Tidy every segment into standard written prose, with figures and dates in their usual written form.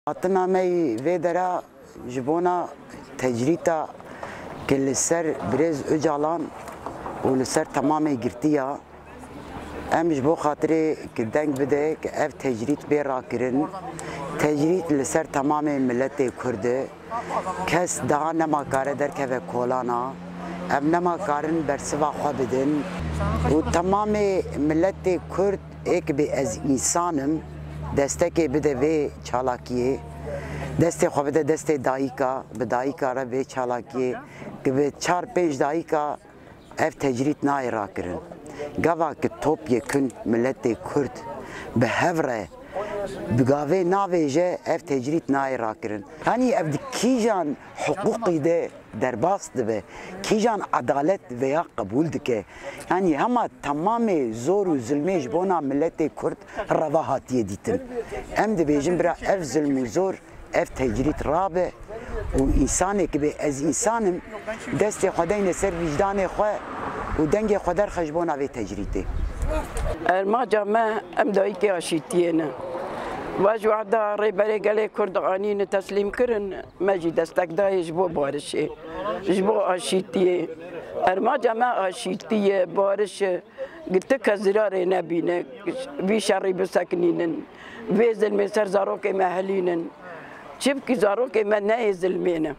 تمامی ویدرا جبونا تجریتا که لسر برز اجالان و لسر تمامی گرتیا امش بو خاطری که دنگ بده که اف تجریت بی را کرن تجریت لسر تمامی ملت کرده کس دا نما کاره در که کولانا ام نما کارن بر سوا خواه بدن و تمامی ملت کرد ایک بی از انسانم دسته که بده وی چالاکیه دسته خواه بده دسته دایکا به دایکا را وی چالاکیه که به 4-5 دایکا اف تجریت نای را کرن گوا که توپ یکن ملت کرد به هفره بگاوه ناویجه اف تجریت نای را کرن یعنی اف کیجان حقوقی ده در باست ده کیجان عدالت ویا قبول دکه یعنی همه تمام زور و ظلمیش بونا ملت کرد رواحاتیه دیتن ام ده بیجن برا اف ظلم و زور اف تجریت رابه و انسانی که به از انسانم دست خدای سر وجدان خواه و دنگ خودر خشبون اوی تجریته ما جامعه ام دایی که آشیتیه نه واج وعدا ریبری گلی کردغانی تسلیم کرن مجی دستک دای جبو بارشه جبو آشیتیه ما جامعه آشیتیه بارش گته کزراره نبینه وی شری بسکنینن وی ظلم سر زاروک محلینن چبکی زاروک من نه ظلمینه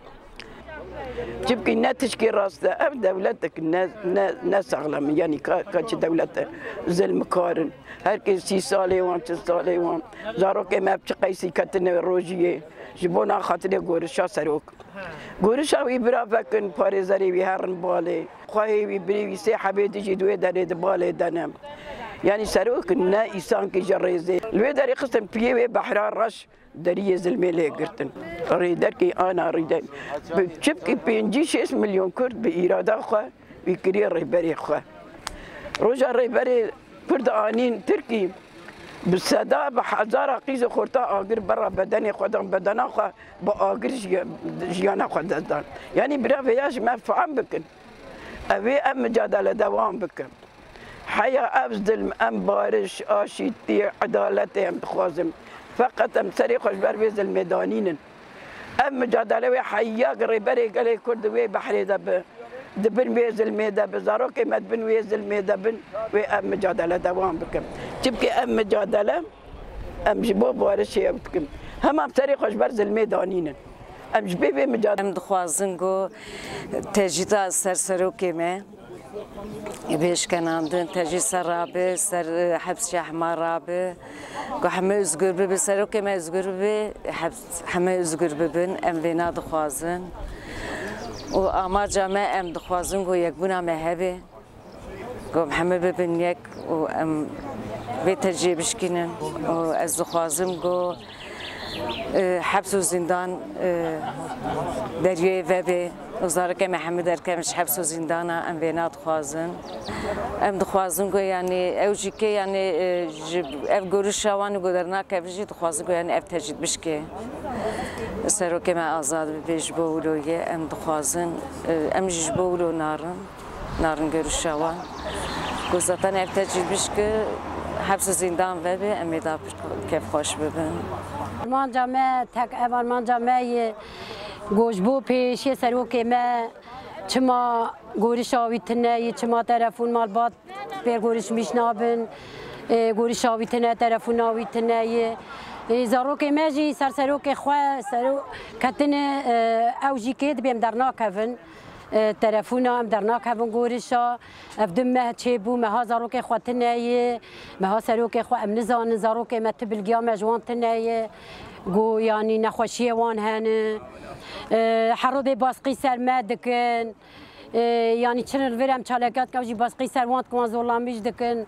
جبكي ناتشكي راسته اب دولتك نسغلم يعني كاتش دولته ظلم كارن هر كي سالي وان 6 سالي وان زاروك ما بقيسي كتن روجيه جبونا خاطر غورشا سروك غورشا وي برا فكن باريزري وي هرن بالي خوي وي بري سي حبيت جدوي دريد بالي دنم يعني سروك نا انسان كي جريزي الويدر قسم بيوي بحرار رش دريه زلمي لي قرتن ريدر كي انا ريدر بشبكي 5-6 مليون كرد باراده خو بكري ريبري خو روجا ريبري كرد انين تركي بالسدا بحزار قيز خورتا اجر برا بدني خدام بدنا خو باجر جيانا خدان يعني برا فياج ما فهم بكن ابي ام مجادله دوام بكن حيا افضل ام بارش اشيتي عدالتي ام خوازم فقط ام سري خوش برويز الميدانين ام مجادله وي حيا قريبري قال كرد وي بحري دبن ويز الميدا بزاروك مدبن ويز الميدا بن وي ام مجادله دوام بكم تبكي ام مجادله ام جبو بارش يبكم هم ام سري خوش برز الميدانين ام جبي مجادله ام دخوازنگو تجيدا سرسروكي ما بيش كان عندن تجي سرابه سر حبس احمر رابه وحما ازغر به سروك ما ازغر به حبس حما ازغر ببن ام بينا دخوازن و اما جامع ام دخوازن و يكبونا مهبه و حما ببن يك و ام بتجي بشكينن و از دخوازم گو حبس و زندان دریای وبه وزارت محمد ارکمش حبس و زندانه ام بینات خوازن ام دخوازن گو یعنی اوجی که یعنی اف گروش شوان گذرنا که بجی دخوازن گو یعنی اف تجدید بشکه سروک ما آزاد بیش بولویه ام دخوازن ام جش بولو نارن گروش شوان گذرتن اف تجدید بشکه حبس و زندان وبه ام دا کیف خوش ببن من جامعه تک اول من جامعه گوشبو پیش سروک ما چما گوریش آویتنه چما تلفن مال باد پر گوریش میشنابن گوریش آویتنه تلفن آویتنه زاروک ما جی سروک خوا سرو کتن اوجی کد بیم درنا کفن تلفن هم درنا کفن گوریشا افدم ما چبو ما زاروک خواتنه ما سروک خوا امنزان زاروک ما تبلگیا مجوانتنه گو یعنی نخوشی وان هنه حرود باسقی سر مدکن یعنی چنل ورم چالکات که باسقی سر وان کمان زولامیش دکن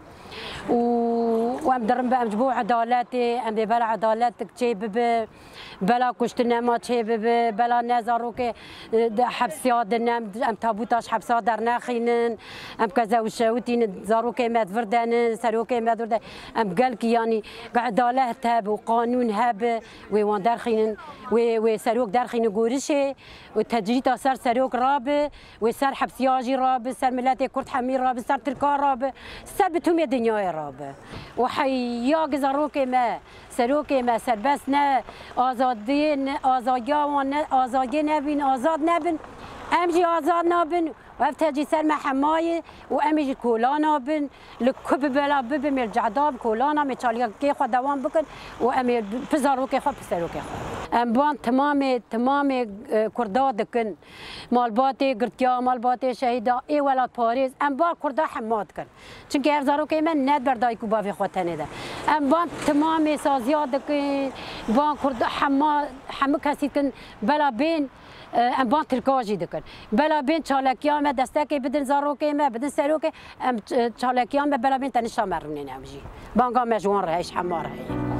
و ام درم به امجبو عدالت ام به بلا عدالت چه ببه بلا کشتن ما چه ببه بلا نظارو که حبسیات دنم ام تابوتاش حبسات در نخینن ام کذا و شوتین زارو که مدوردن سرو که مدوردن ام قال کی یعنی عدالت هب و قانون هب و وان درخینن و سروک درخین گورشه و تجریت اثر سروک رابه و سر سر حبسیاجی رابه سر ملت کرد حمی رابه سر ترکا رابه سر بتوم دنیای رابه و حیا گزاروک ما سروک ما سر بس نه آزادی نه آزادیان نه آزادی نبین آزاد نبین امجی آزاد نبین و افتاجی سر محمای و امجی کولانا بن لکب بلا ببم الجعداب کولانا میچالیا کی خود دوام بکن و امی پزاروک خود پسروک خود ام بان تمام کردا دکن مالبات گرتیا مالبات شهیدا ای ولاد پاریس ام بان کردا حماد کن چون که افزاروک من ند بردای کو بافی خود تنیده ام بان تمام سازیات دکن بان کردا حماد کسی کن بلا بین ام بان ترکاجی دکن بلا بین چالکیان دستکی بدن زاروکی ما بدن سروکی ام چالکیان بلا بین تنشا مرونی نمیجی بانگا مجوان رهش حمار هی